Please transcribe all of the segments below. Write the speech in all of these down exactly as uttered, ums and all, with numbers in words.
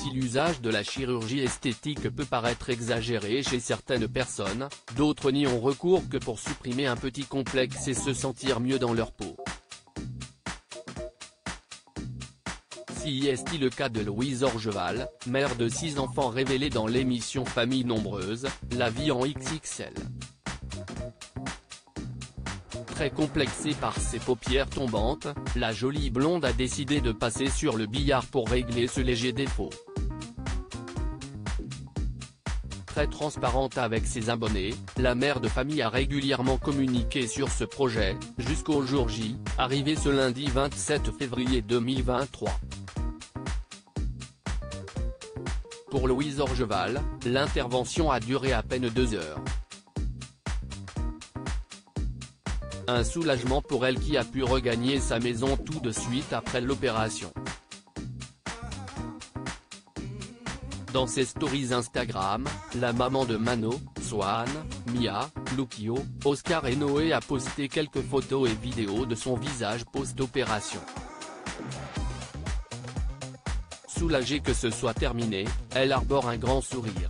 si l'usage de la chirurgie esthétique peut paraître exagéré chez certaines personnes, d'autres n'y ont recours que pour supprimer un petit complexe et se sentir mieux dans leur peau. Si est le cas de Louise Orgeval, mère de six enfants révélée dans l'émission Famille Nombreuse, la vie en X X L. Très complexée par ses paupières tombantes, la jolie blonde a décidé de passer sur le billard pour régler ce léger défaut. Très transparente avec ses abonnés, la mère de famille a régulièrement communiqué sur ce projet, jusqu'au jour J, arrivé ce lundi vingt-sept février deux mille vingt-trois. Pour Louise Orgeval, l'intervention a duré à peine deux heures. Un soulagement pour elle qui a pu regagner sa maison tout de suite après l'opération. Dans ses stories Instagram, la maman de Mano, Swan, Mia, Lukio, Oscar et Noé a posté quelques photos et vidéos de son visage post-opération. Soulagée que ce soit terminé, elle arbore un grand sourire.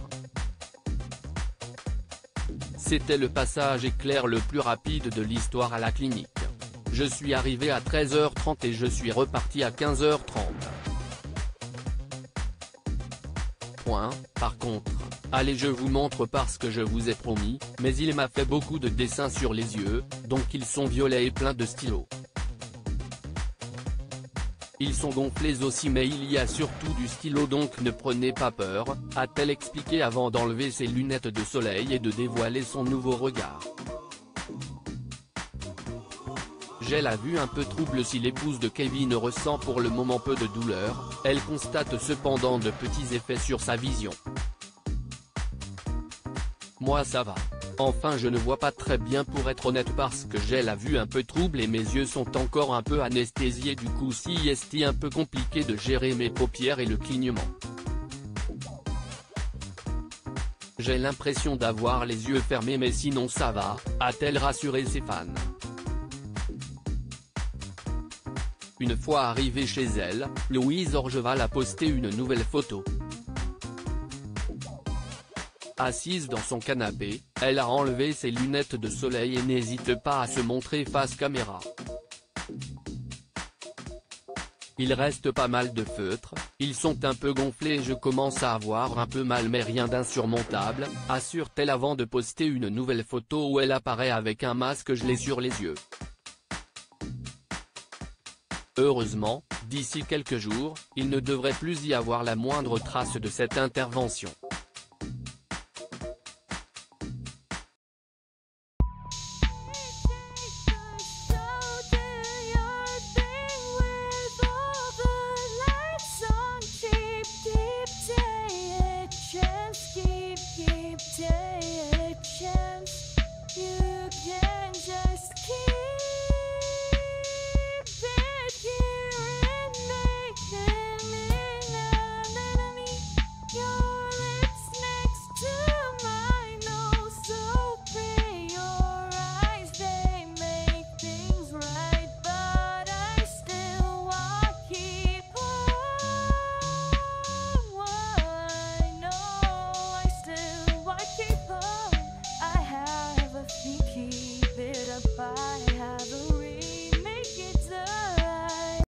C'était le passage éclair le plus rapide de l'histoire à la clinique. Je suis arrivé à treize heures trente et je suis reparti à quinze heures trente. Point, par contre, allez je vous montre parce que je vous ai promis, mais il m'a fait beaucoup de dessins sur les yeux, donc ils sont violets et pleins de stylos. Ils sont gonflés aussi mais il y a surtout du stylo donc ne prenez pas peur, a-t-elle expliqué avant d'enlever ses lunettes de soleil et de dévoiler son nouveau regard. J'ai la vue un peu trouble si l'épouse de Kevin ressent pour le moment peu de douleur, elle constate cependant de petits effets sur sa vision. Moi ça va. Enfin je ne vois pas très bien pour être honnête parce que j'ai la vue un peu trouble et mes yeux sont encore un peu anesthésiés du coup si est un peu compliqué de gérer mes paupières et le clignement. J'ai l'impression d'avoir les yeux fermés mais sinon ça va, a-t-elle rassuré ses fans. Une fois arrivée chez elle, Louise Orgeval a posté une nouvelle photo. Assise dans son canapé, elle a enlevé ses lunettes de soleil et n'hésite pas à se montrer face caméra. Il reste pas mal de feutres, ils sont un peu gonflés et je commence à avoir un peu mal mais rien d'insurmontable, assure-t-elle avant de poster une nouvelle photo où elle apparaît avec un masque gelé sur les yeux. Heureusement, d'ici quelques jours, il ne devrait plus y avoir la moindre trace de cette intervention.